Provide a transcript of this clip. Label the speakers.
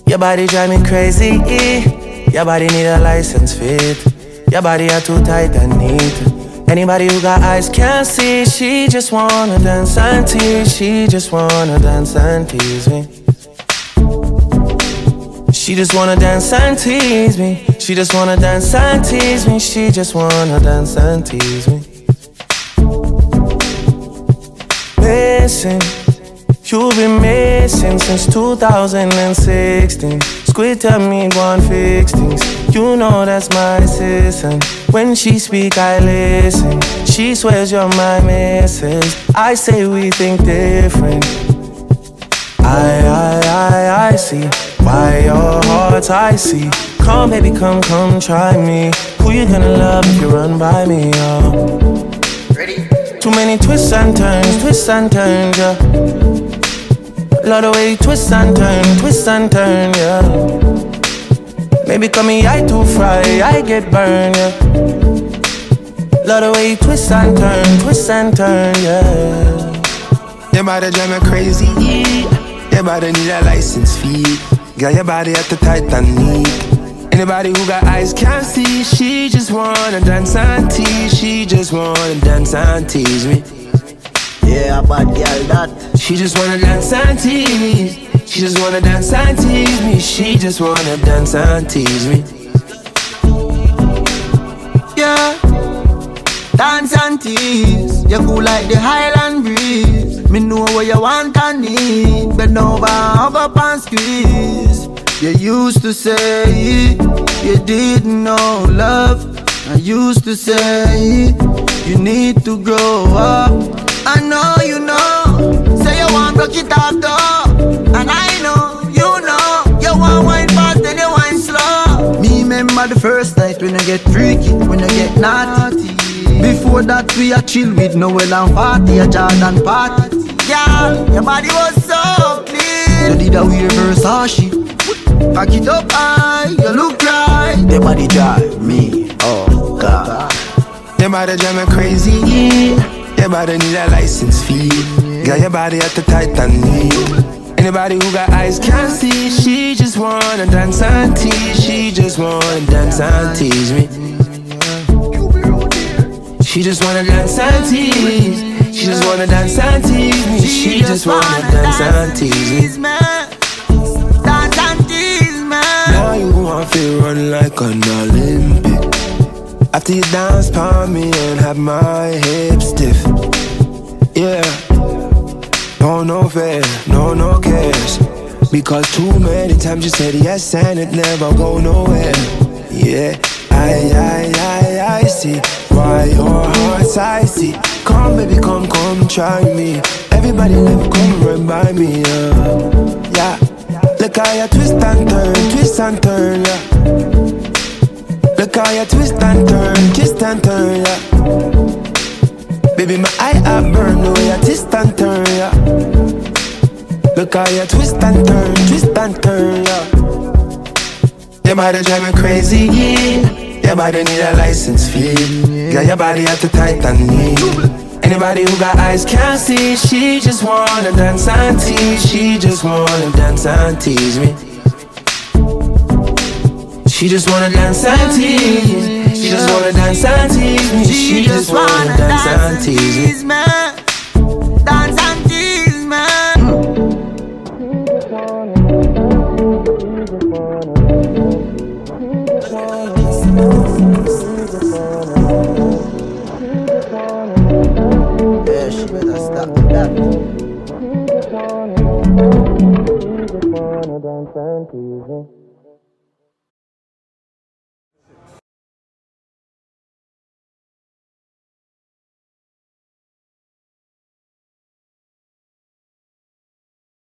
Speaker 1: Your body drive me crazy. Your body need a license fit. Your body are too tight and neat. Anybody who got eyes can't see. She just wanna dance and tease. She just wanna dance and tease me. She just wanna dance and tease me. She just wanna dance and tease me. She just wanna dance and tease me. Missing, you've been missing since 2016. Squid tell me go and fix things. You know that's my assistant. When she speak, I listen. She swears you're my missus. I say we think different. I see why your heart's icy. Come baby, come try me. Who you gonna love if you run by me, oh?
Speaker 2: Ready?
Speaker 1: Too many twists and turns, yeah. Love the way you twist and turn, yeah. Maybe call me I too fry, I get burned, yeah. Love the way you twist and turn, yeah.
Speaker 3: Your body drive me crazy. Your body need a license fee. Got your body at the tight and neat. Anybody who got eyes can't see. She just wanna dance and tease. She just wanna dance and tease me.
Speaker 2: Yeah, bad girl that.
Speaker 3: She just wanna dance and tease. She just wanna dance and tease me. She just wanna dance and tease me.
Speaker 2: Yeah, dance and tease. You cool like the Highland breeze. Me know what you want and need. Bend over, hug up and squeeze. You used to say you didn't know love. I used to say you need to grow up. I know you know. Say you want broke it off though. And I know, you know. You want wine fast and you wine slow. Me remember the first night when I get freaky, when I get naughty. Before that we a chill with Noel and party, a Jordan party. Yeah, your body was so clean. You did a weird Versace. Pack it up high, you look right. Your body drive me, oh God.
Speaker 3: Your body drive me crazy. Your body need a license fee. Got your body at the tight and neat. Anybody who got eyes can't see. She just wanna dance and tease. She just wanna dance and tease me. She just wanna dance and tease. She just wanna dance and tease me. She just wanna dance and tease me.
Speaker 2: Dance and tease me.
Speaker 3: Now you want to run like an Olympic. After you dance for me and have my hips stiff. Yeah. No fair, no cares. Because too many times you said yes and it never go nowhere. Yeah, I see why your heart's icy. Come baby, come try me. Everybody never come run by me, yeah. Look how you twist and turn, yeah. Look how you twist and turn, yeah. Baby, my eye up burn the way you twist and turn, yeah. Look how you twist and turn, yeah. Your body drive me crazy, yeah. Your body need a license fee. Got your body at the tight and neat. Anybody who got eyes can't see. She just wanna dance and tease. She just wanna dance and tease me. She just wanna dance and tease. She just wanna dance and tease me. She just wanna dance and tease me.